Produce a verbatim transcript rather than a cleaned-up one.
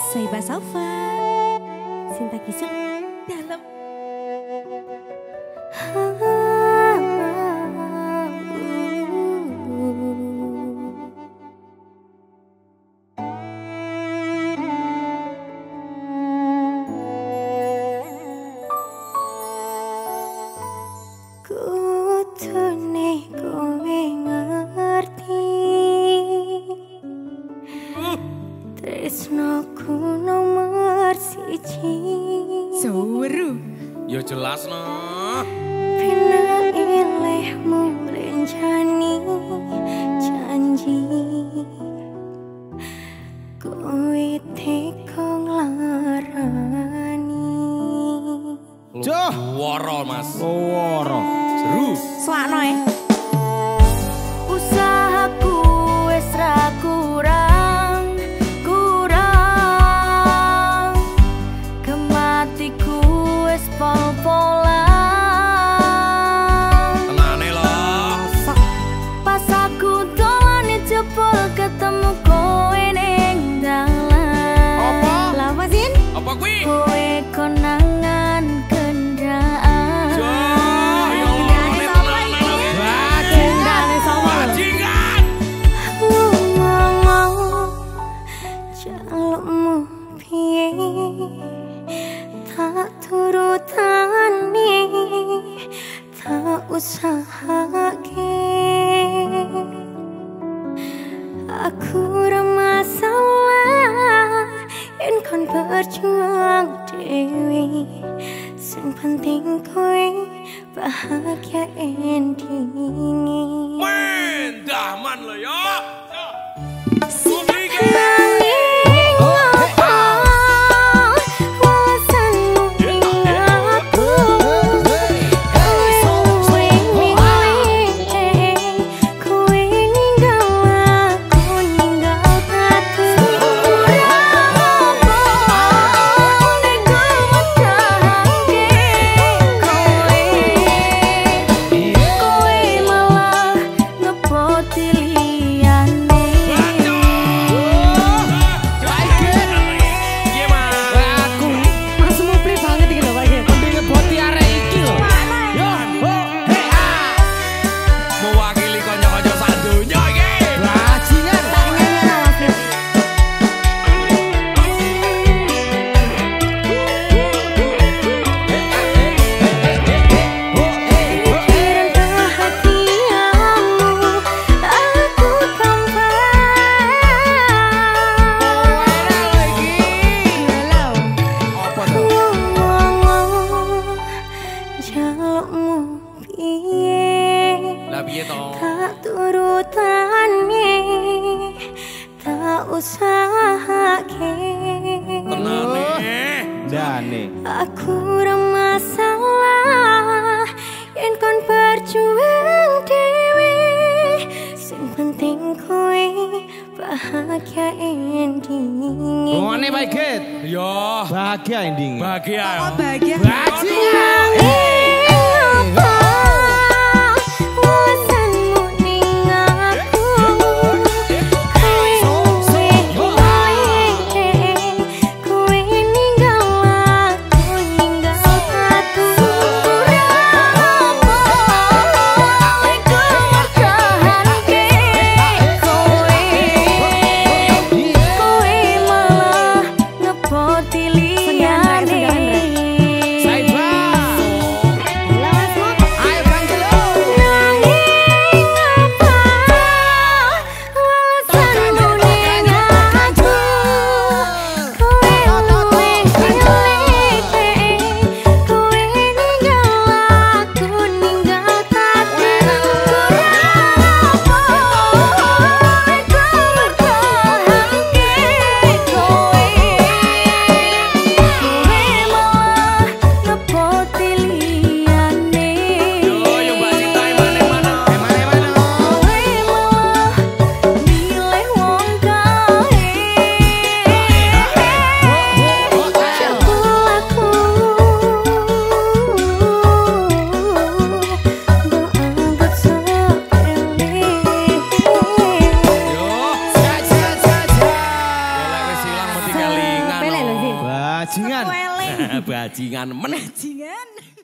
Soiba Sofa, Sinta Kisum dalam. Kutune kowe ngerti tresnoku nomor siji. Suru yo jelas no. Pena elehmu rencani janji kowe teko nglarani. Joh, woro Mas. Woro. Seru. Swakno e. Usahaku wis ra kurang, kurang. Kematiku wis pol-polan. Tenane loh. Pas aku dolane jebol ketemu kowe ning dalan. Apa? Lama Sin? Apa kuwi? Kowe konangan kendaan. Joh, yo Kendane sapa iki? Kendane sapa? Bajingan. Ngomong jalukmu piye tak turutane tak usahake. Aku ora masalah yen kon berjuang dewe. Sing penting kowe bahagia endinge. Men, dahman lo yo. Tak turutane tak usahake. Tenane. Jane. Aku ora masalah yen kon berjuang dewe. Sing penting kowe bahagia endinge. Ngene Pak Git. Yo, Bahagia ending. bahagia. Oh bahagia. Bajingan. Bajingan. Sepueleng. Bajingan men. Bajingan.